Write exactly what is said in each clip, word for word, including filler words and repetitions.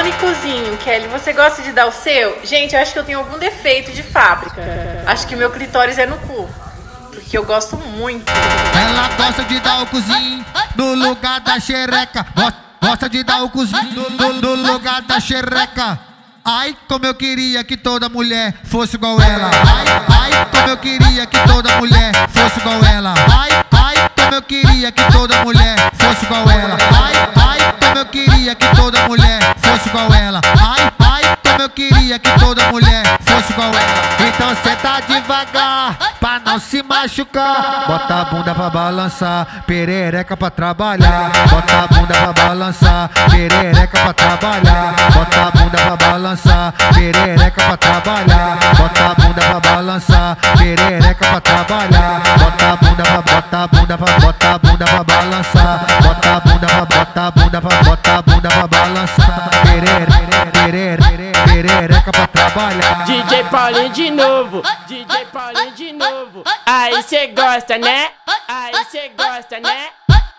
Falando em cozinho, Kelly, você gosta de dar o seu? Gente, eu acho que eu tenho algum defeito de fábrica. Acho que meu clitóris é no cu, porque eu gosto muito. Ela gosta de dar o cozinho no lugar da xereca. Gosta de dar o cozinho no, no lugar da xereca. Ai, como eu queria que toda mulher fosse igual ela. Ai, ai, como eu queria que toda mulher fosse igual ela. Ai, ai, como eu queria que toda mulher fosse igual ela. Ai, ai, como eu queria que toda mulher fosse igual ela. Ai, ai, como eu queria que toda mulher fosse igual ela. Então senta devagar pra não se machucar. Bota a bunda pra balançar, perereca pra trabalhar. Bota a bunda pra balançar, perereca pra trabalhar. Bota a bunda pra balançar, perereca pra trabalhar. Bota a bunda pra balançar, perereca pra trabalhar. Bota a bunda pra, bota a bunda pra, bota a bunda pra balançar. Bota a bunda pra, bota a bunda pra, bota a bunda pra balançar. Perereca, perereca, perereca pra trabalhar. D J Paulinho de novo, D J Paulinho de novo. Aí cê gosta, né? Aí cê gosta, né?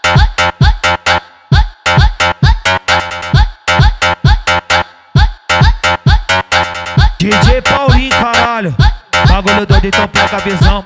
D J Paulinho, caralho. Bagulho doido, então pega a visão.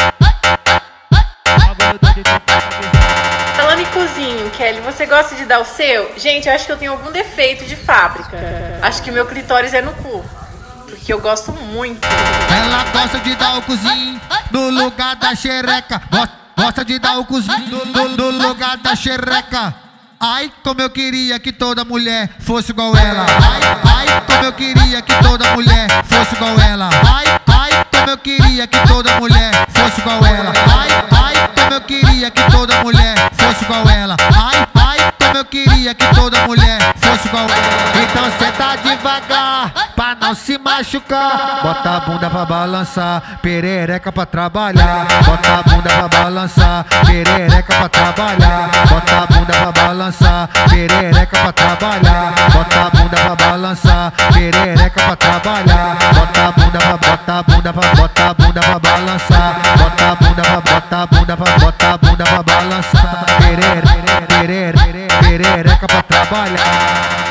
Bagulho doido, então pega a visão. Falando em cozinho, Kelly, você gosta de dar o seu? Gente, eu acho que eu tenho algum defeito de fábrica. Acho que meu clitóris é no cu, porque eu gosto muito. Ela gosta de dar o cozinho no lugar da xereca. Gosta de dar o cozinho no, no lugar da xereca. Ai, como eu queria que toda mulher fosse igual ela. Ai, ai, como eu queria que toda mulher fosse igual ela. Ai, ai, como eu queria que toda mulher fosse igual ela. Ai, ai, como eu queria que toda mulher fosse igual ela. Ai, ai, como eu queria que toda mulher fosse igual ela. Então senta devagar pra não se machucar. Bota a bunda pra balançar, perereca pra trabalhar. Bota a bunda pra balançar, perereca pra trabalhar. Bota a bunda pra balançar, perereca pra trabalhar. Bota a bunda pra balançar, perereca pra trabalhar. Bota a bunda pra, bota a bunda pra, bota a bunda pra balançar. Bota a bunda pra, bota a bunda pra, bota a bunda pra balançar. Perereca, perereca, perereca pra trabalhar.